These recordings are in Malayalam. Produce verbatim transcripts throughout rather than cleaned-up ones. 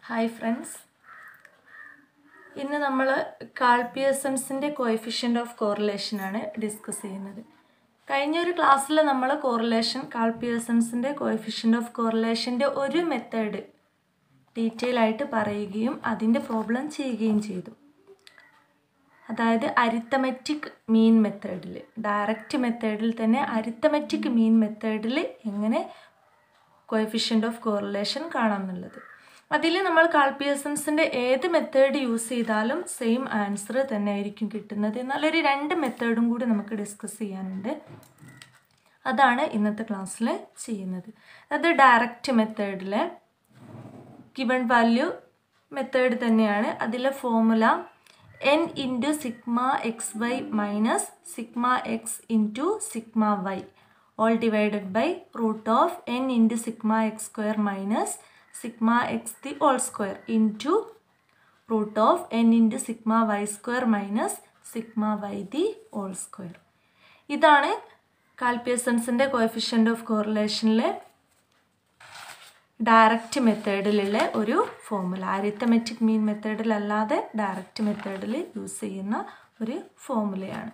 Hi friends. ഇന്ന് നമ്മൾ കാൾ പിയേഴ്സൺസിന്റെ കോഎഫിഷ്യന്റ് ഓഫ് കോറിലേഷൻ ആണ് ഡിസ്കസ് ചെയ്യുന്നത്. കഴിഞ്ഞ ഒരു ക്ലാസ്സിൽ നമ്മൾ കോറിലേഷൻ കാൾ പിയേഴ്സൺസിന്റെ കോഎഫിഷ്യന്റ് ഓഫ് കോറിലേഷന്റെ ഒരു മെത്തേഡ് ഡീറ്റെയിൽ ആയിട്ട് പറയുകയും അതിന്റെ പ്രോബ്ലം ചെയ്യുകയും ചെയ്തു. അതായത് അരിത്തമെറ്റിക് മീൻ മെത്തേഡിൽ, ഡയറക്റ്റ് മെത്തേഡിൽ തന്നെ അരിത്തമെറ്റിക് മീൻ മെത്തേഡിൽ എങ്ങനെ കോഎഫിഷ്യന്റ് ഓഫ് കോറിലേഷൻ കാണാമെന്നുള്ളത്. അതിൽ നമ്മൾ കാൾ പിയേഴ്സൺസിൻ്റെ ഏത് മെത്തേഡ് യൂസ് ചെയ്താലും സെയിം ആൻസർ തന്നെ ആയിരിക്കും കിട്ടുന്നത്. എന്നാൽ ഒരു രണ്ട് മെത്തേഡും കൂടി നമുക്ക് ഡിസ്കസ് ചെയ്യാനുണ്ട്. അതാണ് ഇന്നത്തെ ക്ലാസ്സിൽ ചെയ്യുന്നത്. അത് ഡയറക്റ്റ് മെത്തേഡിലെ ഗിവൺ വാല്യൂ മെത്തേഡ് തന്നെയാണ്. അതിലെ formula N into sigma X Y minus sigma X into sigma Y all divided by root of N into sigma X square minus sigma x the whole square into root of n into sigma y square minus sigma y the whole square. ഇതാണ് കാൾ പിയേഴ്സൺസിൻ്റെ കോഎഫിഷ്യന്റ് ഓഫ് കോറിലേഷനിലെ ഡയറക്റ്റ് മെത്തേഡിലുള്ള ഒരു ഫോർമുല. അരിത്തമെറ്റിക് മീൻ മെത്തേഡിലല്ലാതെ ഡയറക്റ്റ് മെത്തേഡിൽ യൂസ് ചെയ്യുന്ന ഒരു ഫോർമുലയാണ്.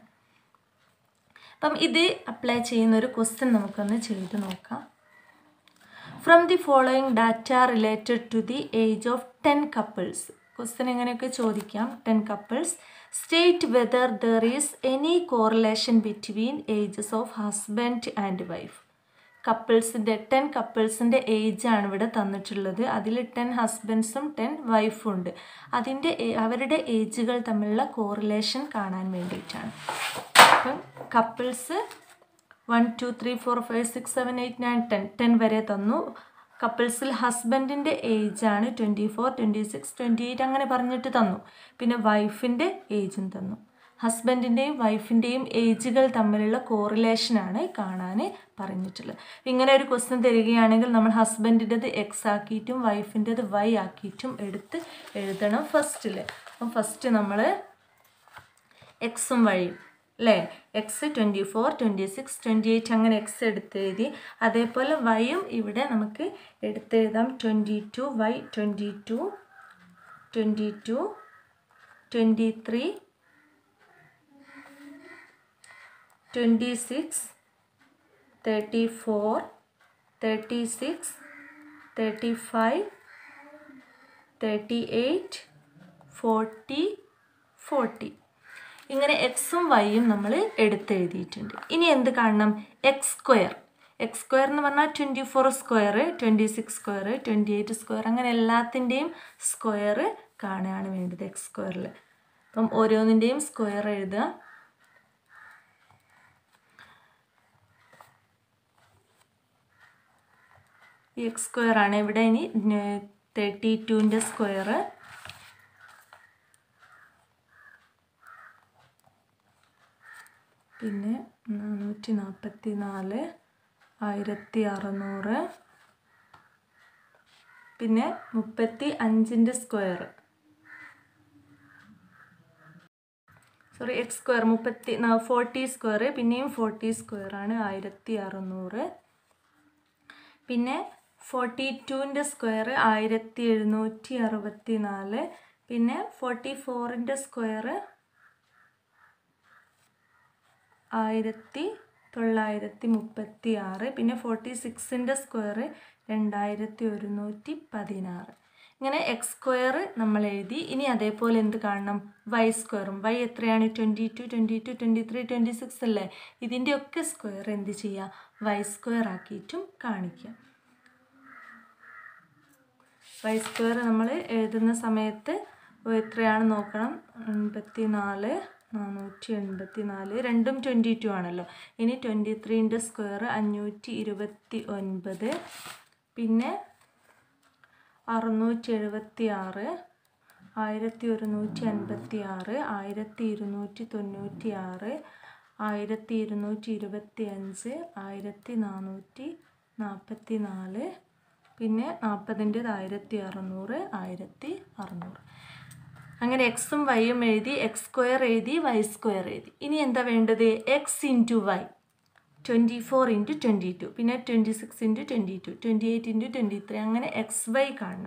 അപ്പം ഇത് അപ്ലൈ ചെയ്യുന്ന ഒരു ക്വസ്റ്റ്യൻ നമുക്കൊന്ന് ചെയ്ത് നോക്കാം. From the following data related to the age of ten couples. Question എങ്ങനെയൊക്കെ ചോദിക്കാം. ten couples. State whether there is any correlation between ages of husband and wife. കപ്പിൾസിൻ്റെ ടെൻ കപ്പിൾസിൻ്റെ ഏജ് ആണ് ഇവിടെ തന്നിട്ടുള്ളത്. അതിൽ ടെൻ ഹസ്ബൻഡ്സും ടെൻ വൈഫും ഉണ്ട്. അതിൻ്റെ അവരുടെ ഏജുകൾ തമ്മിലുള്ള കോറിലേഷൻ കാണാൻ വേണ്ടിയിട്ടാണ്. അപ്പം couples one two three four five six seven eight nine ten ten വരെ തന്നു. കപ്പിൾസിൽ ഹസ്ബൻഡിൻ്റെ ഏജാണ് twenty four twenty six twenty eight അങ്ങനെ പറഞ്ഞിട്ട് തന്നു. പിന്നെ വൈഫിൻ്റെ ഏജും തന്നു. ഹസ്ബൻഡിൻ്റെയും വൈഫിൻ്റെയും ഏജുകൾ തമ്മിലുള്ള കോറിലേഷനാണ് കാണാൻ പറഞ്ഞിട്ടുള്ളത്. ഇങ്ങനെ ഒരു ക്വസ്റ്റ്യൻ തരികയാണെങ്കിൽ നമ്മൾ ഹസ്ബൻഡിൻ്റെത് എക്സ് ആക്കിയിട്ടും വൈഫിൻ്റെത് വൈ ആക്കിയിട്ടും എടുത്ത് എഴുതണം ഫസ്റ്റിൽ. അപ്പം ഫസ്റ്റ് നമ്മൾ എക്സും വൈയും അല്ലേ, X twenty four twenty six twenty eight അങ്ങനെ എക്സ് എടുത്തെഴുതി. അതേപോലെ വൈയും ഇവിടെ നമുക്ക് എടുത്തെഴുതാം. Twenty two Y twenty two twenty two twenty three twenty six thirty four thirty six thirty five thirty eight forty forty ഇങ്ങനെ എക്സും വൈയും നമ്മൾ എടുത്തെഴുതിയിട്ടുണ്ട്. ഇനി എന്ത് കാണണം? X square. എക്സ് സ്ക്വയർ എന്ന് പറഞ്ഞാൽ twenty four square twenty six square twenty eight square അങ്ങനെ എല്ലാത്തിൻ്റെയും സ്ക്വയർ കാണുകയാണ് വേണ്ടത് എക്സ് സ്ക്വയറിൽ. അപ്പം ഓരോന്നിൻ്റെയും സ്ക്വയർ എഴുതുക. ഈ എക്സ് സ്ക്വയർ ആണ് ഇവിടെ. ഇനി തേർട്ടി ടുവിൻ്റെ സ്ക്വയർ പിന്നെ നാനൂറ്റി നാൽപ്പത്തി നാല് ആയിരത്തി അറുന്നൂറ് പിന്നെ മുപ്പത്തി അഞ്ചിൻ്റെ സ്ക്വയർ സോറി എക്സ് സ്ക്വയർ മുപ്പത്തി ഫോർട്ടി സ്ക്വയർ പിന്നെയും ഫോർട്ടി സ്ക്വയർ ആണ് ആയിരത്തി അറുന്നൂറ്. പിന്നെ ഫോർട്ടി ടുവിൻ്റെ സ്ക്വയർ ആയിരത്തി എഴുന്നൂറ്റി അറുപത്തി നാല് പിന്നെ ഫോർട്ടി ഫോറിൻ്റെ സ്ക്വയർ ആയിരത്തി തൊള്ളായിരത്തി മുപ്പത്തി ആറ് പിന്നെ ഫോർട്ടി സിക്സിൻ്റെ സ്ക്വയർ രണ്ടായിരത്തി ഒരുന്നൂറ്റി പതിനാറ്. ഇങ്ങനെ എക്സ് സ്ക്വയർ നമ്മൾ എഴുതി. ഇനി അതേപോലെ എന്ത് കാണണം? വൈ സ്ക്വയറും. വൈ എത്രയാണ്? Twenty two twenty two twenty three twenty six അല്ലേ. ഇതിൻ്റെയൊക്കെ സ്ക്വയർ എന്ത് ചെയ്യുക? വൈ സ്ക്വയർ ആക്കിയിട്ടും കാണിക്കുക. വൈ സ്ക്വയർ നമ്മൾ എഴുതുന്ന സമയത്ത് എത്രയാണ് നോക്കണം. എൺപത്തി നാല് നാനൂറ്റി എൺപത്തി നാല് രണ്ടും ട്വൻറ്റി ടു ആണല്ലോ. ഇനി ട്വൻറ്റി ത്രീൻ്റെ സ്ക്വയർ അഞ്ഞൂറ്റി ഇരുപത്തി ഒൻപത് പിന്നെ അറുന്നൂറ്റി എഴുപത്തി ആറ് ആയിരത്തി ഒരുന്നൂറ്റി അൻപത്തി ആറ് ആയിരത്തി ഇരുന്നൂറ്റി തൊണ്ണൂറ്റി ആറ് ആയിരത്തി ഇരുന്നൂറ്റി ഇരുപത്തി അഞ്ച് ആയിരത്തി നാനൂറ്റി നാൽപ്പത്തി നാല് പിന്നെ നാൽപ്പതിൻ്റെത് ആയിരത്തി അറുന്നൂറ് ആയിരത്തി അറുന്നൂറ് അങ്ങനെ എക്സും വൈയും എഴുതി. എക്സ് സ്ക്വയർ എഴുതി വൈ സ്ക്വയർ എഴുതി. ഇനി എന്താ വേണ്ടത്? X into Y twenty four into twenty two പിന്നെ twenty six into twenty two twenty eight into twenty three അങ്ങനെ എക്സ് വൈ കാണണം.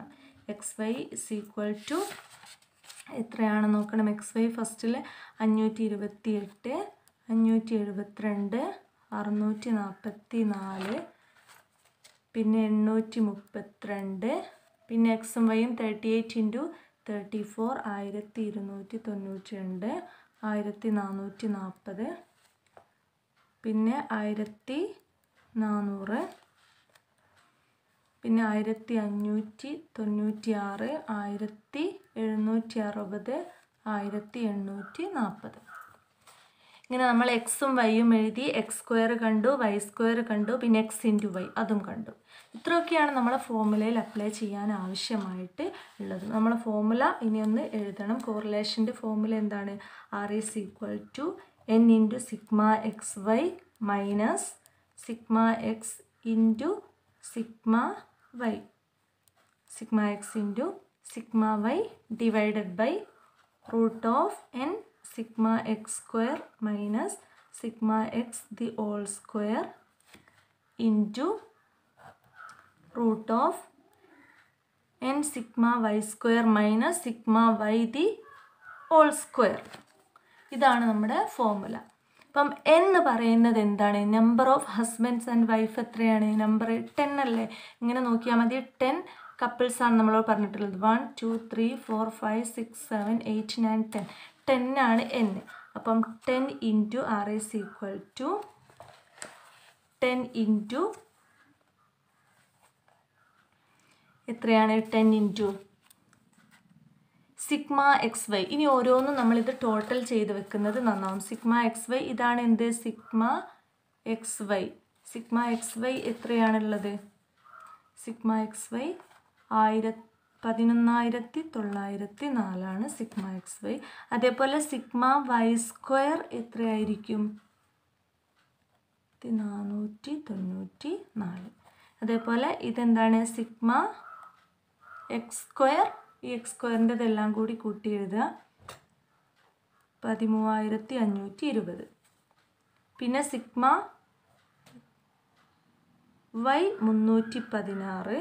X Y is equal to എത്രയാണ് നോക്കണം. എക്സ് വൈ ഫസ്റ്റിൽ അഞ്ഞൂറ്റി ഇരുപത്തി എട്ട്, അഞ്ഞൂറ്റി എഴുപത്തിരണ്ട്, അറുന്നൂറ്റി നാൽപ്പത്തി നാല്, പിന്നെ എണ്ണൂറ്റി മുപ്പത്തിരണ്ട്, പിന്നെ എക്സും വൈയും thirty eight into thirty four ആയിരത്തി ഇരുന്നൂറ്റി തൊണ്ണൂറ്റി രണ്ട്, ആയിരത്തി നാനൂറ്റി നാൽപ്പത്, പിന്നെ ആയിരത്തി നാനൂറ്, പിന്നെ ആയിരത്തി അഞ്ഞൂറ്റി തൊണ്ണൂറ്റി ആറ്, ആയിരത്തി എഴുന്നൂറ്റി അറുപത്, ആയിരത്തി എണ്ണൂറ്റി നാൽപ്പത്. ഇങ്ങനെ നമ്മൾ എക്സും വൈയും എഴുതി. എക്സ് സ്ക്വയർ കണ്ടു, വൈ സ്ക്വയർ കണ്ടു, പിന്നെ എക്സ് ഇൻറ്റു വൈ അതും കണ്ടു. ഇത്രയൊക്കെയാണ് നമ്മളെ ഫോർമുലയിൽ അപ്ലൈ ചെയ്യാൻ ആവശ്യമായിട്ട് ഉള്ളത്. നമ്മളെ ഫോർമുല ഇനി ഒന്ന് എഴുതണം. കോറിലേഷൻ്റെ ഫോർമുല എന്താണ്? R is equal to N into sigma X Y minus sigma X into sigma Y, sigma X into sigma Y divided by root of N sigma x square minus sigma x the whole square into root of n sigma y square minus sigma y the whole square. ഇതാണ് നമ്മുടെ ഫോർമുല. അപ്പം എന്ന് പറയുന്നത് എന്താണ്? Number of husbands and wife എത്രയാണ്? നമ്പർ ടെൻ അല്ലേ? ഇങ്ങനെ നോക്കിയാൽ മതി. ടെൻ കപ്പിൾസ് ആണ് നമ്മളോട് പറഞ്ഞിട്ടുള്ളത്. One two three four five six seven eight nine ten. Ten ആണ് എൻ. അപ്പം ten into R is equal to ten into എത്രയാണ്? Ten into sigma X Y. ഇനി ഓരോന്നും നമ്മളിത് ടോട്ടൽ ചെയ്ത് വെക്കുന്നത് നന്നാവും. സിഗ്മ എക്സ് വൈ ഇതാണ് എന്ത്? Sigma X Y. Sigma X Y എത്രയാണുള്ളത്? സിഗ്മ എക്സ് വൈ ആയിരത്തി പതിനൊന്നായിരത്തി തൊള്ളായിരത്തി നാലാണ് സിഗ്മ എക്സ് വൈ. അതേപോലെ സിഗ്മ വൈ സ്ക്വയർ എത്രയായിരിക്കും? നാനൂറ്റി തൊണ്ണൂറ്റി നാല്. അതേപോലെ ഇതെന്താണ്? Sigma X square. ഈ എക്സ് സ്ക്വയറിൻ്റെ ഇതെല്ലാം കൂടി കൂട്ടി എഴുതുക. പതിമൂവായിരത്തി അഞ്ഞൂറ്റി ഇരുപത്. പിന്നെ സിഗ്മ വൈ മുന്നൂറ്റി പതിനാറ്.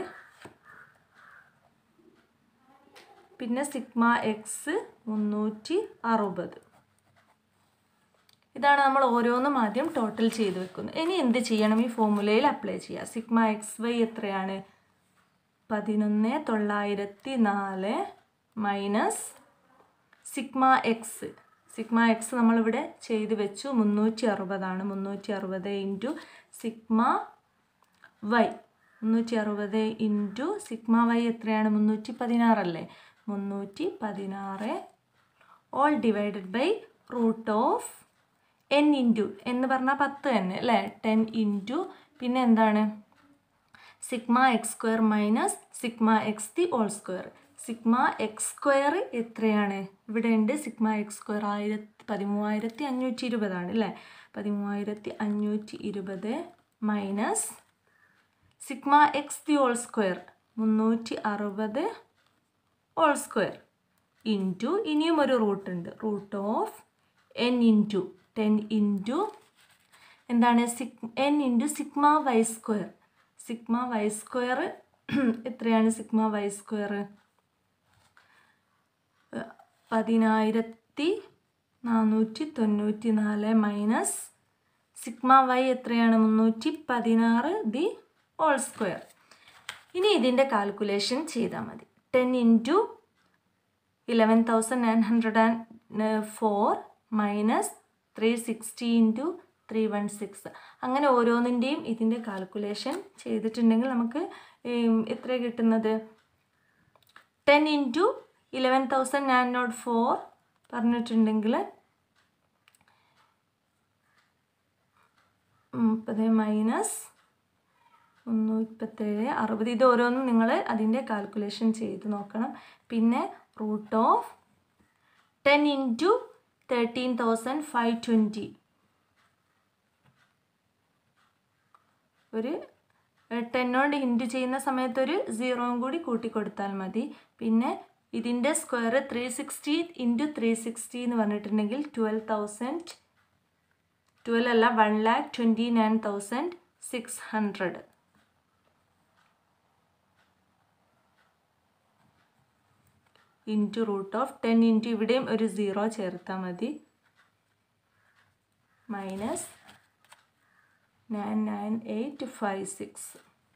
പിന്നെ സിഗ്മ എക്സ് മുന്നൂറ്റി അറുപത്. ഇതാണ് നമ്മൾ ഓരോന്നും ആദ്യം ടോട്ടൽ ചെയ്ത് വെക്കുന്നത്. ഇനി എന്ത് ചെയ്യണം? ഈ ഫോർമുലയിൽ അപ്ലൈ ചെയ്യുക. സിഗ്മ എക്സ് വൈ എത്രയാണ്? പതിനൊന്ന് തൊള്ളായിരത്തി നാല് minus sigma X. Sigma X നമ്മളിവിടെ ചെയ്ത് വെച്ചു. മുന്നൂറ്റി അറുപതാണ്. മുന്നൂറ്റി അറുപത് ഇൻറ്റു സിഗ്മ വൈ. മുന്നൂറ്റി അറുപത് ഇൻറ്റു സിഗ്മ വൈ എത്രയാണ്? മുന്നൂറ്റി പതിനാറല്ലേ? മുന്നൂറ്റി പതിനാറ് all divided by root of N into എന്ന് പറഞ്ഞാൽ പത്ത് തന്നെ അല്ലേ? ടെൻ ഇൻറ്റു പിന്നെ എന്താണ്? Sigma X square minus sigma X the whole square. Sigma X square എത്രയാണ്? ഇവിടെ ഉണ്ട് സിഗ്മ എക്സ് സ്ക്വയർ ആയിരത്തി പതിമൂവായിരത്തി അഞ്ഞൂറ്റി ഇരുപതാണ് അല്ലേ? പതിമൂവായിരത്തി അഞ്ഞൂറ്റി ഇരുപത് minus sigma X the whole square മുന്നൂറ്റി അറുപത് ഹോൾ സ്ക്വയർ ഇൻറ്റു ഇനിയും ഒരു റൂട്ട് ഉണ്ട്. Root of N into ten into എന്താണ്? Sig N into sigma Y square. Sigma Y square എത്രയാണ്? സിഗ്മ വൈ സ്ക്വയർ പതിനായിരത്തി നാനൂറ്റി തൊണ്ണൂറ്റി നാല് മൈനസ് സിഗ്മ വൈ എത്രയാണ്? മുന്നൂറ്റി പതിനാറ് ദി ഹോൾ സ്ക്വയർ. ഇനി ഇതിൻ്റെ കാൽക്കുലേഷൻ ചെയ്താൽ മതി. Ten into eleven thousand nine hundred and four minus three sixty into three one six. അങ്ങനെ ഓരോന്നിൻ്റെയും ഇതിൻ്റെ കാൽക്കുലേഷൻ ചെയ്തിട്ടുണ്ടെങ്കിൽ നമുക്ക് എത്ര കിട്ടുന്നത്? Ten into eleven thousand nine nought four പറഞ്ഞിട്ടുണ്ടെങ്കിൽ മുപ്പത് മൈനസ് മുന്നൂറ്റേഴ് അറുപത്. ഇത് ഓരോന്നും നിങ്ങൾ അതിൻ്റെ കാൽക്കുലേഷൻ ചെയ്ത് നോക്കണം. പിന്നെ root of ten into thirteen thousand five twenty. ഒരു ടെന്നോണ്ട് ഇൻറ്റു ചെയ്യുന്ന സമയത്ത് ഒരു സീറോയും കൂടി കൂട്ടിക്കൊടുത്താൽ മതി. പിന്നെ ഇതിൻ്റെ square three sixty into three sixty എന്ന് പറഞ്ഞിട്ടുണ്ടെങ്കിൽ ട്വൽവ് തൗസൻഡ് ട്വൽവ് അല്ല one lakh twenty nine thousand six hundred. Into root of ten into ഇവിടെയും ഒരു സീറോ ചേർത്താൽ മതി, minus nine nine eight five six.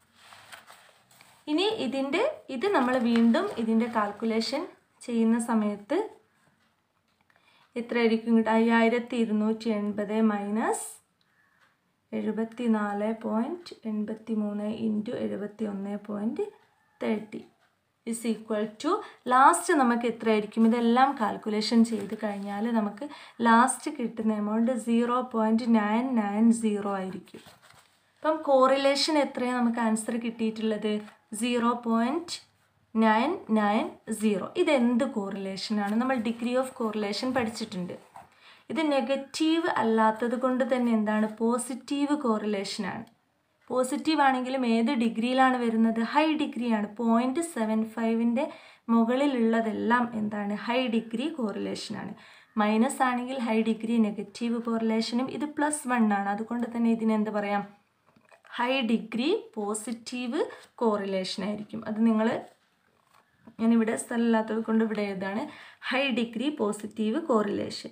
ഇനി ഇതിൻ്റെ ഇത് നമ്മൾ വീണ്ടും ഇതിൻ്റെ കാൽക്കുലേഷൻ ചെയ്യുന്ന സമയത്ത് എത്രയായിരിക്കും കിട്ടുക? അയ്യായിരത്തി ഇരുന്നൂറ്റി എൺപത് മൈനസ് എഴുപത്തി നാല് പോയിൻറ്റ് എൺപത്തി മൂന്ന് ഇൻറ്റു എഴുപത്തി ഒന്ന് point thirty is equal to last നമുക്ക് എത്രയായിരിക്കും? ഇതെല്ലാം കാൽക്കുലേഷൻ ചെയ്ത് കഴിഞ്ഞാൽ നമുക്ക് ലാസ്റ്റ് കിട്ടുന്ന amount zero point nine nine zero ആയിരിക്കും. അപ്പം കോറിലേഷൻ എത്രയാണ് നമുക്ക് ആൻസർ കിട്ടിയിട്ടുള്ളത്? Zero point nine nine zero. ഇതെന്ത് കോറിലേഷനാണ്? നമ്മൾ ഡിഗ്രി ഓഫ് കോറിലേഷൻ പഠിച്ചിട്ടുണ്ട്. ഇത് നെഗറ്റീവ് അല്ലാത്തത് കൊണ്ട് തന്നെ എന്താണ്? പോസിറ്റീവ് കോറിലേഷനാണ്. പോസിറ്റീവ് ആണെങ്കിലും ഏത് ഡിഗ്രിയിലാണ് വരുന്നത്? ഹൈ ഡിഗ്രിയാണ്. പോയിൻറ്റ് സെവൻ ഫൈവിൻ്റെ മുകളിലുള്ളതെല്ലാം എന്താണ്? ഹൈ ഡിഗ്രി കോറിലേഷനാണ്. മൈനസ് ആണെങ്കിൽ ഹൈ ഡിഗ്രി നെഗറ്റീവ് കോറിലേഷനും. ഇത് പ്ലസ് വൺ ആണ്, അതുകൊണ്ട് തന്നെ ഇതിനെന്ത് പറയാം? ഹൈ ഡിഗ്രി പോസിറ്റീവ് കോറിലേഷൻ ആയിരിക്കും. അത് നിങ്ങൾ ഞാനിവിടെ സ്ഥലമില്ലാത്തത് കൊണ്ട് ഇവിടെ എഴുതാണ് high degree positive correlation.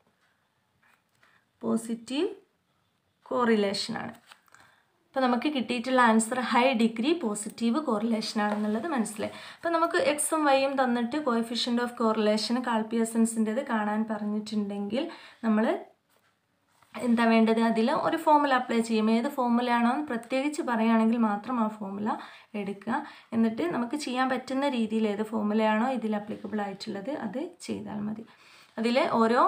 Positive കോറിലേഷനാണ്. അപ്പോൾ നമുക്ക് കിട്ടിയിട്ടുള്ള answer high degree positive correlation ആണെന്നുള്ളത് മനസ്സിലായി. അപ്പോൾ നമുക്ക് എക്സും വൈയും തന്നിട്ട് കോഎഫിഷ്യൻ്റ് ഓഫ് കോറിലേഷൻ കാൾപിയസൻസിൻ്റെത് കാണാൻ പറഞ്ഞിട്ടുണ്ടെങ്കിൽ നമ്മൾ എന്താ വേണ്ടത്? അതിൽ ഒരു ഫോമുല അപ്ലൈ ചെയ്യും. ഏത് ഫോമുലയാണോ എന്ന് പ്രത്യേകിച്ച് പറയുകയാണെങ്കിൽ മാത്രം ആ ഫോമുല എടുക്കുക. എന്നിട്ട് നമുക്ക് ചെയ്യാൻ പറ്റുന്ന രീതിയിൽ ഏത് ഫോമുലയാണോ ഇതിൽ അപ്ലിക്കബിൾ ആയിട്ടുള്ളത് അത് ചെയ്താൽ മതി. അതിൽ ഓരോ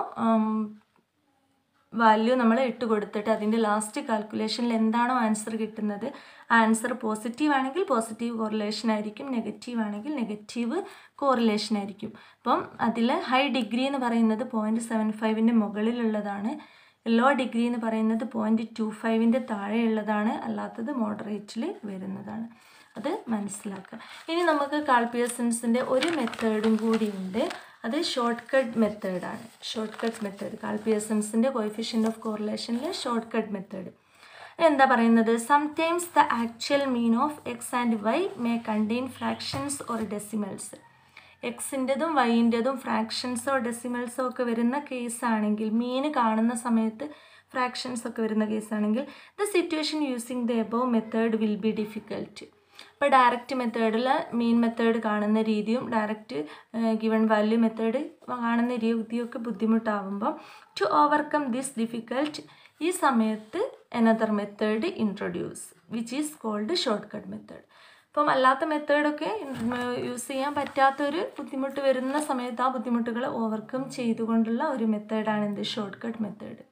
വാല്യൂ നമ്മൾ ഇട്ട് കൊടുത്തിട്ട് അതിൻ്റെ ലാസ്റ്റ് കാൽക്കുലേഷനിൽ എന്താണോ ആൻസർ കിട്ടുന്നത്, ആൻസർ പോസിറ്റീവ് ആണെങ്കിൽ പോസിറ്റീവ് കോറിലേഷൻ ആയിരിക്കും, നെഗറ്റീവ് ആണെങ്കിൽ നെഗറ്റീവ് കോറിലേഷൻ ആയിരിക്കും. അപ്പം അതിൽ ഹൈ ഡിഗ്രി എന്ന് പറയുന്നത് പോയിൻറ്റ് സെവൻ ഫൈവിൻ്റെ മുകളിലുള്ളതാണ്. ലോ ഡിഗ്രി എന്ന് പറയുന്നത് പോയിൻറ്റ് ടു ഫൈവിൻ്റെ താഴെയുള്ളതാണ്. അല്ലാത്തത് മോഡറേറ്റിൽ വരുന്നതാണ്. അത് മനസ്സിലാക്കുക. ഇനി നമുക്ക് കാൾപിയസൻസിൻ്റെ ഒരു മെത്തേഡും കൂടിയുണ്ട്. അത് ഷോർട്ട് കട്ട് മെത്തേഡാണ്. ഷോർട്ട് കട്ട് മെത്തേഡ് കാൾപിയസൻസിൻ്റെ കോഎഫിഷ്യൻ്റ് ഓഫ് കോറിലേഷനിലെ ഷോർട്ട് കട്ട് മെത്തേഡ് എന്താ പറയുന്നത്? Sometimes the actual mean of X and Y may contain fractions or decimals. എക്സിൻ്റെതും വൈൻ്റെതും ഫ്രാക്ഷൻസോ ഡെസിമൽസോ ഒക്കെ വരുന്ന കേസാണെങ്കിൽ, മീൻ കാണുന്ന സമയത്ത് ഫ്രാക്ഷൻസ് ഒക്കെ വരുന്ന കേസാണെങ്കിൽ the situation using the above method will be difficult. ഇപ്പോൾ ഡയറക്റ്റ് മെത്തേഡിൽ മീൻ മെത്തേഡ് കാണുന്ന രീതിയും ഡയറക്റ്റ് ഗിവൺ വാല്യൂ മെത്തേഡ് കാണുന്ന രീതിയൊക്കെ ബുദ്ധിമുട്ടാവുമ്പോൾ ടു ഓവർകം ദിസ് ഡിഫിക്കൽട്ട് ഈ സമയത്ത് another method introduce which is called short cut method. അപ്പം അല്ലാത്ത മെത്തേഡൊക്കെ യൂസ് ചെയ്യാൻ പറ്റാത്തൊരു ബുദ്ധിമുട്ട് വരുന്ന സമയത്ത് ആ ബുദ്ധിമുട്ടുകൾ ഓവർകം ചെയ്തുകൊണ്ടുള്ള ഒരു മെത്തേഡാണ് എന്ത്? Short cut method.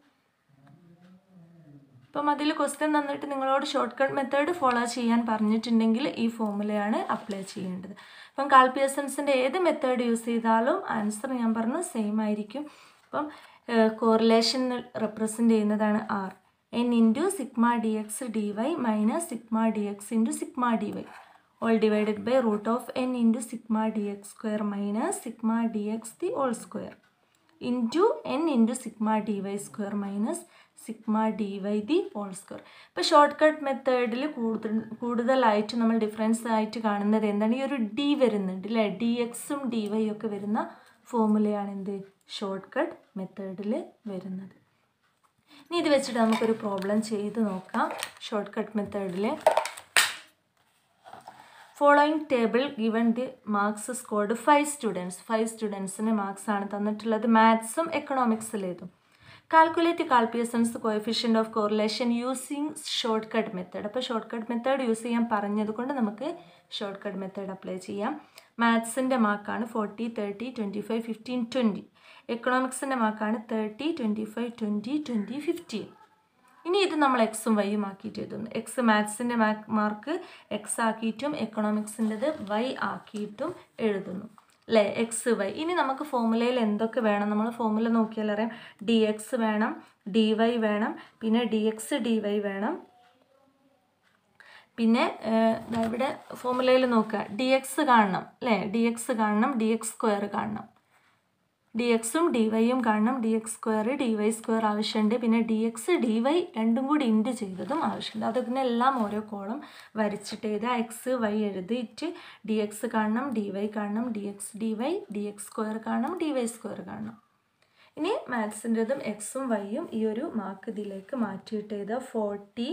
അപ്പം അതിൽ ക്വസ്റ്റ്യൻ തന്നിട്ട് നിങ്ങളോട് ഷോർട്ട് കട്ട് മെത്തേഡ് ഫോളോ ചെയ്യാൻ പറഞ്ഞിട്ടുണ്ടെങ്കിൽ ഈ ഫോമുലയാണ് അപ്ലൈ ചെയ്യേണ്ടത്. അപ്പം കാൾപിയസൻസിൻ്റെ ഏത് മെത്തേഡ് യൂസ് ചെയ്താലും ആൻസർ ഞാൻ പറഞ്ഞു സെയിം ആയിരിക്കും. അപ്പം കോറിലേഷൻ റെപ്രസെൻ്റ് ചെയ്യുന്നതാണ് R N into sigma D X D Y minus sigma D X into sigma D Y all divided by root of n into sigma dx square minus sigma dx the whole square into n into sigma dy square minus sigma dy the whole square. ഇപ്പോൾ ഷോർട്ട് കട്ട് മെത്തേഡിൽ കൂടുതൽ കൂടുതലായിട്ട് നമ്മൾ ഡിഫറൻസ് ആയിട്ട് കാണുന്നത് എന്താണ്? ഈ ഒരു ഡി വരുന്നുണ്ട് അല്ലേ? ഡി എക്സും ഡി വൈ ഒക്കെ വരുന്ന ഫോമുലയാണ് എന്ത്? ഷോർട്ട് കട്ട് മെത്തേഡിൽ വരുന്നത്. ഇനി ഇത് വെച്ചിട്ട് നമുക്കൊരു പ്രോബ്ലം ചെയ്ത് നോക്കാം. ഷോർട്ട് കട്ട് മെത്തേഡിൽ following table given the marks scored five students five സ്റ്റുഡൻസിന് മാർക്സ് ആണ് തന്നിട്ടുള്ളത് മാത്സും എക്കണോമിക്സിലേതും. Calculate Karl Pearson's coefficient of correlation using short cut method. അപ്പോൾ ഷോർട്ട് കട്ട് മെത്തേഡ് യൂസ് ചെയ്യാൻ പറഞ്ഞത് കൊണ്ട് നമുക്ക് ഷോർട്ട് കട്ട് മെത്തേഡ് അപ്ലൈ ചെയ്യാം. മാത്സിൻ്റെ മാർക്കാണ് forty thirty twenty five fifteen twenty. എക്കണോമിക്സിൻ്റെ മാർക്കാണ് thirty twenty five twenty twenty fifteen. ഇനി ഇത് നമ്മൾ എക്സും വൈയും ആക്കിയിട്ട് എഴുതുന്നു. എക്സ് മാത്സിൻ്റെ മാർക്ക് എക്സ് ആക്കിയിട്ടും എക്കണോമിക്സിൻ്റെത് വൈ ആക്കിയിട്ടും എഴുതുന്നു അല്ലേ? X Y. ഇനി നമുക്ക് ഫോമുലയിൽ എന്തൊക്കെ വേണം? നമ്മൾ ഫോമുല നോക്കിയാൽ അറിയാം. ഡി എക്സ് വേണം, ഡി വൈ വേണം, പിന്നെ ഡി എക്സ് ഡി വൈ വേണം. പിന്നെ ഇവിടെ ഫോമുലയിൽ നോക്കുക, ഡി എക്സ് കാണണം അല്ലേ? ഡി എക്സ് കാണണം, ഡി എക്സ് സ്ക്വയർ കാണണം. ഡി എക്സും ഡി വൈയും കാണണം. D X square D Y square ആവശ്യമുണ്ട്. പിന്നെ ഡി എക്സ് ഡി വൈ രണ്ടും കൂടി ഇൻറ്റു ചെയ്തതും ആവശ്യമുണ്ട്. അതിനെല്ലാം ഓരോ കോളം വരച്ചിട്ട് എഴുതുക. എക്സ് വൈ എഴുതിയിട്ട് ഡി എക്സ് കാണണം, ഡി വൈ കാണണം, D X D Y, D X square കാണണം, ഡി വൈ സ്ക്വയർ കാണണം. ഇനി മാത്സിൻ്റെതും എക്സും വൈയും ഈ ഒരു മാർക്ക് ഇതിലേക്ക് മാറ്റിയിട്ട് എഴുതുക. Forty,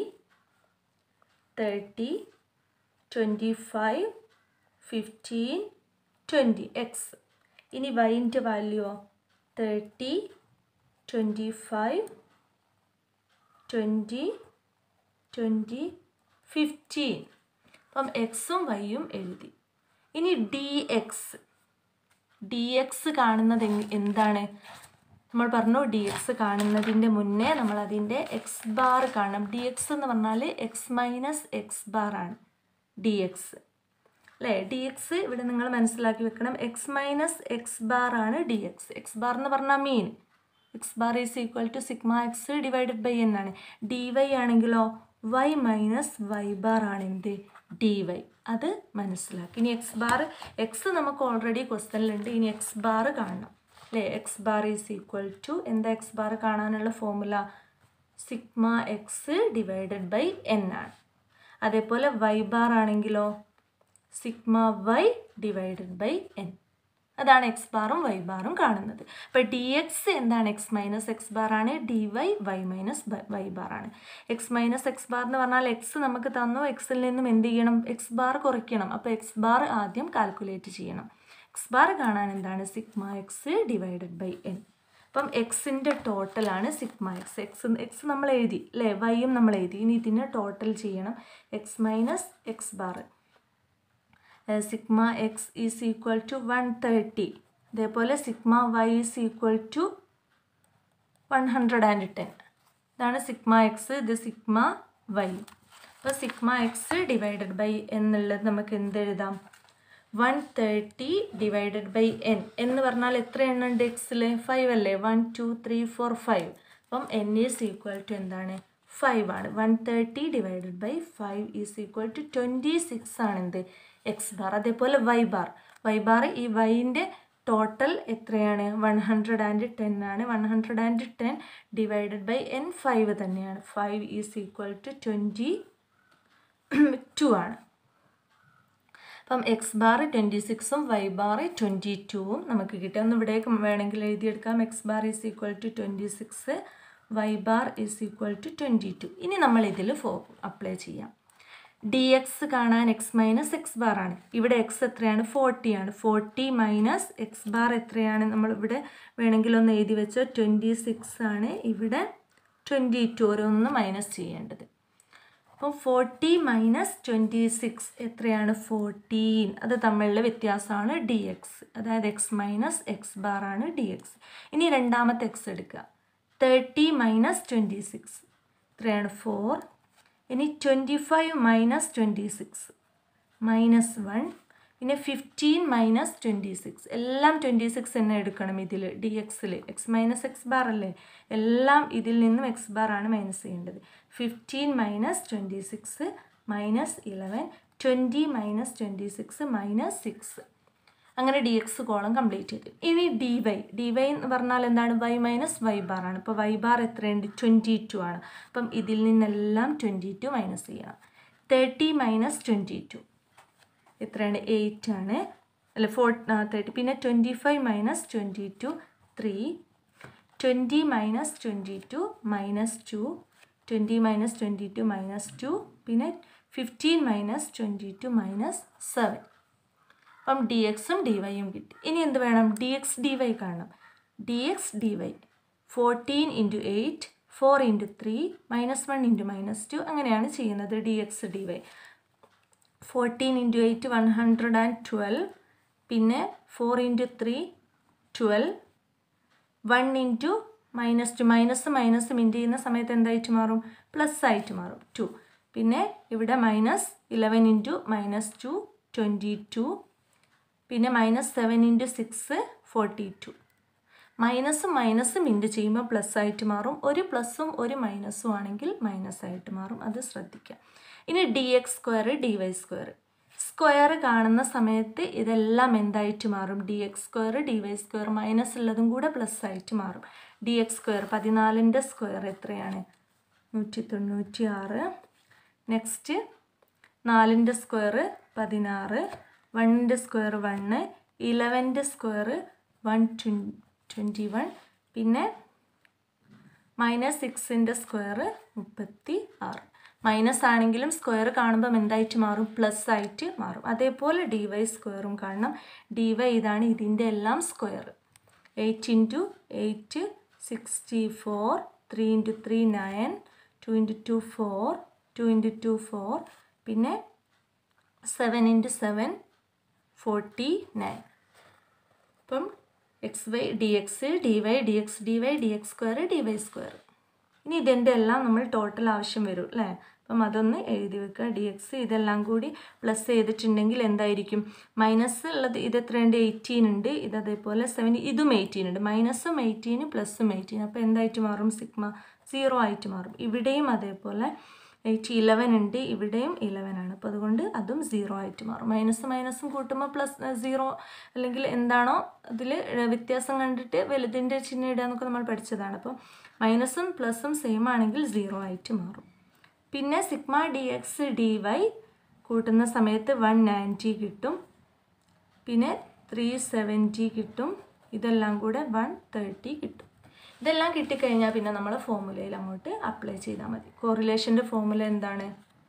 thirty, twenty five, fifteen, twenty X. ഇനി വൈൻ്റെ വാല്യൂവോ thirty, twenty five, twenty, twenty, fifteen. അപ്പം എക്സും വൈയും എഴുതി. ഇനി ഡി എക്സ് ഡി എക്സ് കാണുന്നത് എന്താണ്? നമ്മൾ പറഞ്ഞു ഡി എക്സ് കാണുന്നതിൻ്റെ മുന്നേ നമ്മൾ അതിൻ്റെ എക്സ് ബാർ കാണണം. ഡി എക്സ് എന്ന് പറഞ്ഞാൽ എക്സ് മൈനസ് എക്സ് ബാർ ആണ് ഡി എക്സ് അല്ലേ? ഡി എക്സ് ഇവിടെ നിങ്ങൾ മനസ്സിലാക്കി വെക്കണം. എക്സ് മൈനസ് എക്സ് ബാർ ആണ് ഡി എക്സ്. എക്സ് ബാർ എന്ന് പറഞ്ഞാൽ mean. X bar is equal to sigma X divided by N ആണ്. ഡി വൈ ആണെങ്കിലോ വൈ മൈനസ് വൈ ബാർ ആണ് എന്ത്? D Y. അത് മനസ്സിലാക്കി. ഇനി എക്സ് ബാർ എക്സ് നമുക്ക് ഓൾറെഡി ക്വസ്റ്റനിലുണ്ട്. ഇനി എക്സ് ബാർ കാണണം അല്ലേ? X bar is equal to എന്താ എക്സ് ബാർ കാണാനുള്ള formula? Sigma X divided by N ആണ്. അതേപോലെ വൈ ബാർ ആണെങ്കിലോ sigma Y divided by N. അതാണ് എക്സ് ബാറും വൈ ബാറും കാണുന്നത്. അപ്പോൾ ഡി എക്സ് എന്താണ്? എക്സ് മൈനസ് എക്സ് ബാർ ആണ്. D Y Y minus Y bar ആണ്. എക്സ് മൈനസ് എക്സ് ബാർ എന്ന് പറഞ്ഞാൽ എക്സ് നമുക്ക് തന്നു. എക്സിൽ നിന്നും എന്ത് ചെയ്യണം? എക്സ് ബാർ കുറയ്ക്കണം. അപ്പോൾ എക്സ് ബാർ ആദ്യം കാൽക്കുലേറ്റ് ചെയ്യണം. എക്സ് ബാർ കാണാൻ എന്താണ്? Sigma X divided by N. അപ്പം എക്സിൻ്റെ ടോട്ടലാണ് സിഗ്മ എക്സ്. എക്സ് എക്സ് നമ്മൾ എഴുതി അല്ലേ? വൈയും നമ്മൾ എഴുതി. ഇനി ഇതിനെ ടോട്ടൽ ചെയ്യണം. X minus X bar sigma X is equal to one thirty. അതേപോലെ sigma Y is equal to one hundred and ten. ഇതാണ് സിഗ്മ എക്സ്, ഇത് സിഗ്മ വൈ. അപ്പോൾ സിഗ്മ എക്സ് ഡിവൈഡഡ് ബൈ എന്നുള്ളത് നമുക്ക് എന്തെഴുതാം? One thirty divided by N എന്ന് പറഞ്ഞാൽ എത്ര എണ്ണം ഉണ്ട് എക്സിൽ? ഫൈവ് അല്ലേ? One two three four five. അപ്പം എൻ ഈസ് ഈക്വൽ ടു എന്താണ്? ഫൈവ് ആണ്. One thirty divided by five is equal to twenty six ആണ് എന്ത്? X bar. അതേപോലെ വൈ ബാർ വൈ ബാർ ഈ വൈൻ്റെ ടോട്ടൽ എത്രയാണ്? വൺ ഹൺഡ്രഡ് ആൻഡ് ടെൻ ആണ്. One hundred and ten divided by N five തന്നെയാണ്. Five is equal to twenty two ആണ്. അപ്പം എക്സ് ബാർ ട്വൻറ്റി സിക്സും വൈ ബാർ ട്വൻറ്റി ടുവും നമുക്ക് കിട്ടും. ഒന്ന് ഇവിടേക്ക് വേണമെങ്കിൽ എഴുതിയെടുക്കാം. X bar is equal to twenty six, Y bar is equal to twenty two. ഇനി നമ്മൾ ഇതിൽ ഫോ അപ്ലൈ ചെയ്യാം. ഡി എക്സ് കാണാൻ എക്സ് മൈനസ് എക്സ് ബാർ ആണ്. ഇവിടെ എക്സ് എത്രയാണ്? ഫോർട്ടി ആണ്. ഫോർട്ടി മൈനസ് എക്സ് ബാർ എത്രയാണ്? നമ്മൾ ഇവിടെ വേണമെങ്കിൽ ഒന്ന് എഴുതി വെച്ചോ. ട്വൻറ്റി സിക്സ് ആണ്. ഇവിടെ ട്വൻറ്റി ടു ഓരോന്ന് മൈനസ് ചെയ്യേണ്ടത്. അപ്പം ഫോർട്ടി മൈനസ് ട്വൻറ്റി സിക്സ് എത്രയാണ്? ഫോർട്ടീൻ. അത് തമ്മിലുള്ള വ്യത്യാസമാണ് ഡി എക്സ്. അതായത് എക്സ് മൈനസ് എക്സ് ബാർ ആണ് ഡി എക്സ്. ഇനി രണ്ടാമത്തെ എക്സ് എടുക്കുക. തേർട്ടി മൈനസ് ട്വൻറ്റി സിക്സ് എത്രയാണ്? ഫോർ. ഇനി twenty five minus twenty six minus one. പിന്നെ ഫിഫ്റ്റീൻ മൈനസ് ട്വൻറ്റി സിക്സ്. എല്ലാം ട്വൻറ്റി സിക്സ് തന്നെ എടുക്കണം ഇതിൽ ഡി എക്സിൽ. എക്സ് മൈനസ് എക്സ് ബാർ അല്ലേ? എല്ലാം ഇതിൽ നിന്നും എക്സ് ബാർ ആണ് മൈനസ് ചെയ്യേണ്ടത്. Fifteen minus twenty six minus eleven. Twenty minus twenty six minus six. അങ്ങനെ ഡി എക്സ് കോളം കംപ്ലീറ്റ് ചെയ്തു. ഇനി ഡി വൈ ഡി വൈ എന്ന് പറഞ്ഞാൽ എന്താണ്? വൈ മൈനസ് വൈ ബാർ ആണ്. അപ്പോൾ വൈ ബാർ എത്രയുണ്ട്? ട്വൻറ്റി ടു ആണ്. അപ്പം ഇതിൽ നിന്നെല്ലാം ട്വൻറ്റി ടു മൈനസ് ചെയ്യണം. തേർട്ടി മൈനസ് ട്വൻറ്റി ടു എത്രയാണ്? എയ്റ്റ് ആണ് അല്ല ഫോർ തേർട്ടി. പിന്നെ twenty five minus twenty two three. Twenty minus twenty two minus two. Twenty minus twenty two minus two. പിന്നെ fifteen minus twenty two minus seven. അപ്പം ഡി എക്സും ഡി വൈയും കിട്ടി. ഇനി എന്ത് വേണം? ഡി എക്സ് ഡി വൈ കാണണം. D X D Y fourteen into eight, four into three, minus one into minus two. അങ്ങനെയാണ് ചെയ്യുന്നത് D X D Y. Fourteen into eight one hundred and twelve. പിന്നെ four into three twelve. One into minus two. Minus minus മിൻറ്റ് ചെയ്യുന്ന സമയത്ത് എന്തായിട്ട് മാറും? പ്ലസ് ആയിട്ട് മാറും. ടു. പിന്നെ ഇവിടെ minus eleven into minus two twenty two. പിന്നെ minus seven into six forty two. മൈനസും മൈനസും ഇൻറ്റു ചെയ്യുമ്പോൾ പ്ലസ് ആയിട്ട് മാറും. ഒരു പ്ലസ്സും ഒരു മൈനസും ആണെങ്കിൽ മൈനസ് ആയിട്ട് മാറും. അത് ശ്രദ്ധിക്കുക. ഇനി D X square D Y square. Square കാണുന്ന സമയത്ത് ഇതെല്ലാം എന്തായിട്ട് മാറും? D X square D Y square minus ഉള്ളതും കൂടെ പ്ലസ് ആയിട്ട് മാറും. ഡി എക്സ് സ്ക്വയർ പതിനാലിൻ്റെ സ്ക്വയർ എത്രയാണ്? നൂറ്റി തൊണ്ണൂറ്റി ആറ്. നെക്സ്റ്റ് നാലിൻ്റെ സ്ക്വയർ പതിനാറ്, വണ്ണിൻ്റെ സ്ക്വയർ വണ്ണ്, ഇലവൻ്റെ സ്ക്വയർ വൺ ട്വൻ ട്വൻറ്റി വൺ, പിന്നെ മൈനസ് സിക്സിൻ്റെ സ്ക്വയർ മുപ്പത്തി ആറ്. മൈനസ് ആണെങ്കിലും സ്ക്വയർ കാണുമ്പം എന്തായിട്ട് മാറും? പ്ലസ് ആയിട്ട് മാറും. അതേപോലെ ഡി വൈ സ്ക്വയറും കാണണം. ഡി വൈ ഇതാണ്, ഇതിൻ്റെ എല്ലാം square. Eight into eight sixty four, three into three nine, two into two four, two into two four, പിന്നെ seven into seven forty nine. അപ്പം X Y D X D Y D X D Y D X square D Y square. ഇനി ഇതിൻ്റെ എല്ലാം നമ്മൾ ടോട്ടൽ ആവശ്യം വരും അല്ലേ? അപ്പം അതൊന്ന് എഴുതി വെക്കുക. ഡി എക്സ് ഇതെല്ലാം കൂടി പ്ലസ് ചെയ്തിട്ടുണ്ടെങ്കിൽ എന്തായിരിക്കും? മൈനസ് ഉള്ളത് ഇത് എത്രയുണ്ട്? എയ്റ്റീൻ ഉണ്ട്. ഇത് അതേപോലെ സെവൻ, ഇതും എയ്റ്റീൻ ഉണ്ട്. മൈനസും എയ്റ്റീന് പ്ലസും എയ്റ്റീൻ. അപ്പോൾ എന്തായിട്ട് മാറും? സിഗ്മ സീറോ ആയിട്ട് മാറും. ഇവിടെയും അതേപോലെ എയ്റ്റ് ഇലവൻ ഉണ്ട്, ഇവിടെയും ഇലവൻ ആണ്. അപ്പോൾ അതുകൊണ്ട് അതും സീറോ ആയിട്ട് മാറും. മൈനസ് മൈനസും കൂട്ടുമ്പോൾ പ്ലസ് സീറോ അല്ലെങ്കിൽ എന്താണോ അതിൽ വ്യത്യാസം കണ്ടിട്ട് വലുതിൻ്റെ ചിഹ്നം ഇടുക എന്നൊക്കെ നമ്മൾ പഠിച്ചതാണ്. അപ്പോൾ മൈനസും പ്ലസും സെയിം ആണെങ്കിൽ സീറോ ആയിട്ട് മാറും. പിന്നെ sigma D X D Y കൂട്ടുന്ന സമയത്ത് വൺ നയൻറ്റി കിട്ടും, പിന്നെ ത്രീ സെവൻറ്റി കിട്ടും, ഇതെല്ലാം കൂടെ വൺ തേർട്ടി കിട്ടും. ഇതെല്ലാം കിട്ടിക്കഴിഞ്ഞാൽ പിന്നെ നമ്മൾ ഫോർമുലയിൽ അങ്ങോട്ട് അപ്ലൈ ചെയ്താൽ മതി. കോറിലേഷൻ്റെ ഫോർമുല എന്താണ്?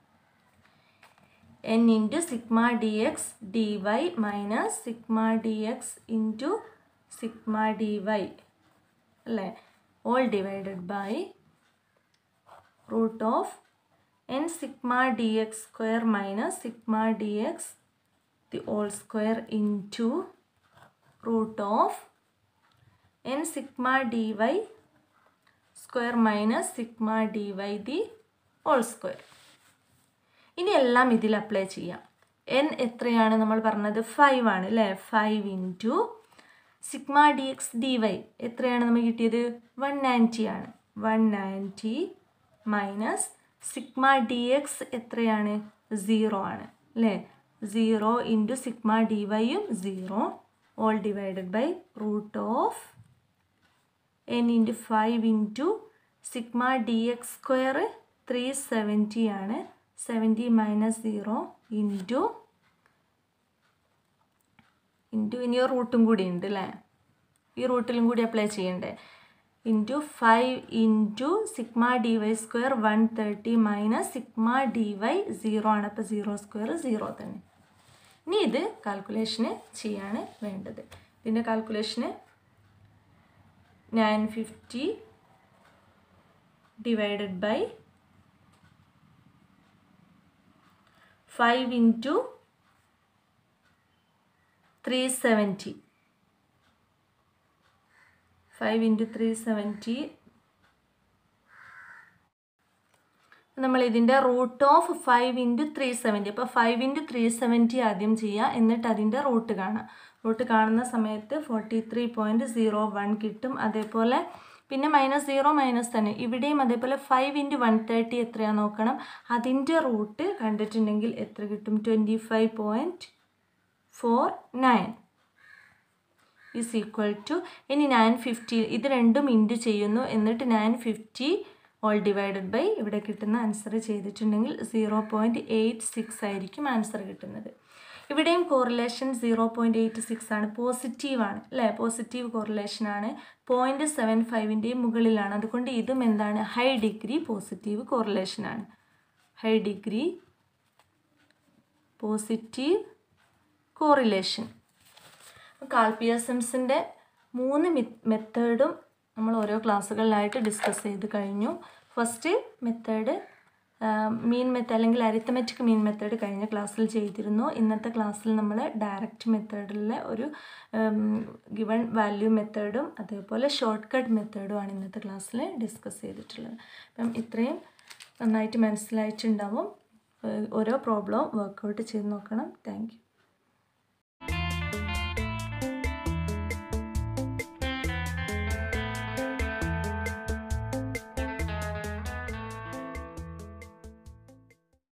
N into sigma D X D Y minus sigma D X into sigma D Y അല്ലേ, all divided by root of N sigma D X square minus sigma D X the all square into root of n sigma dy square minus sigma dy the whole square. ഇനി എല്ലാം ഇതിൽ അപ്ലൈ ചെയ്യാം. n എത്രയാണ് നമ്മൾ പറഞ്ഞത്? ഫൈവ് ആണ് അല്ലേ? Five into sigma D X D Y എത്രയാണ് നമുക്ക് കിട്ടിയത്? വൺ നയൻറ്റി ആണ്. One ninety minus sigma D X എത്രയാണ്? സീറോ ആണ് അല്ലേ? സീറോ ഇൻറ്റു സിഗ്മ ഡി വൈയും zero, all divided by root of n into five into sigma D X square three seventy ആണ്. Seventy minus zero into into ഇനി ഒരു റൂട്ടും കൂടി ഉണ്ട് അല്ലേ? ഈ റൂട്ടിലും കൂടി അപ്ലൈ ചെയ്യണ്ടേ? Into five into sigma D Y square one thirty minus sigma D Y zero ആണ്. അപ്പോൾ സീറോ സ്ക്വയർ സീറോ തന്നെ. ഇനി ഇത് കാൽക്കുലേഷന് ചെയ്യാണ് വേണ്ടത്. ഇതിൻ്റെ കാൽക്കുലേഷന് nine fifty divided by five into three seventy, five into three seventy നമ്മൾ ഇതിൻ്റെ root of five into three seventy. അപ്പോൾ ഫൈവ് ഇൻറ്റു ത്രീ സെവൻറ്റി ആദ്യം ചെയ്യുക, എന്നിട്ട് അതിൻ്റെ റൂട്ട് കാണാം. റൂട്ട് കാണുന്ന സമയത്ത് forty three point zero one കിട്ടും. അതേപോലെ പിന്നെ മൈനസ് സീറോ മൈനസ് തന്നെ ഇവിടെയും അതേപോലെ ഫൈവ് ഇൻറ്റു വൺ തേർട്ടി എത്രയാണെന്ന് നോക്കണം. അതിൻ്റെ റൂട്ട് കണ്ടിട്ടുണ്ടെങ്കിൽ എത്ര കിട്ടും? Twenty five point four nine is equal to, ഇനി നയൻ ഫിഫ്റ്റി ഇത് രണ്ടും ഇൻറ്റു ചെയ്യുന്നു, എന്നിട്ട് nine fifty all divided by ഇവിടെ കിട്ടുന്ന ആൻസർ ചെയ്തിട്ടുണ്ടെങ്കിൽ സീറോ പോയിൻറ്റ് എയ്റ്റ് സിക്സ് ആയിരിക്കും ആൻസർ കിട്ടുന്നത്. ഇവിടെയും correlation zero point eight six ആണ്, പോസിറ്റീവാണ് അല്ലേ? പോസിറ്റീവ് കോറിലേഷനാണ്. പോയിൻറ്റ് സെവൻ ഫൈവിൻ്റെയും മുകളിലാണ്. അതുകൊണ്ട് ഇതും എന്താണ്? ഹൈ ഡിഗ്രി പോസിറ്റീവ് കോറിലേഷനാണ്. High degree positive correlation. Carl പിയേഴ്സൺസിൻ്റെ മൂന്ന് മെത്തേഡും നമ്മൾ ഓരോ ക്ലാസ്സുകളിലായിട്ട് ഡിസ്കസ് ചെയ്ത് കഴിഞ്ഞു. ഫസ്റ്റ് മെത്തേഡ് മീൻ മെത്തേഡ് അല്ലെങ്കിൽ അരിത്തമെറ്റിക് മീൻ മെത്തേഡ് കഴിഞ്ഞ ക്ലാസ്സിൽ ചെയ്തിരുന്നു. ഇന്നത്തെ ക്ലാസ്സിൽ നമ്മൾ ഡയറക്റ്റ് മെത്തേഡിലെ ഒരു ഗിവൺ വാല്യൂ മെത്തേഡും അതേപോലെ ഷോർട്ട് കട്ട് മെത്തേഡുമാണ് ഇന്നത്തെ ക്ലാസ്സിൽ ഡിസ്കസ് ചെയ്തിട്ടുള്ളത്. അപ്പം ഇത്രയും നന്നായിട്ട് മനസ്സിലായിട്ടുണ്ടാവും. ഓരോ പ്രോബ്ലവും വർക്കൗട്ട് ചെയ്ത് നോക്കണം. Thank U.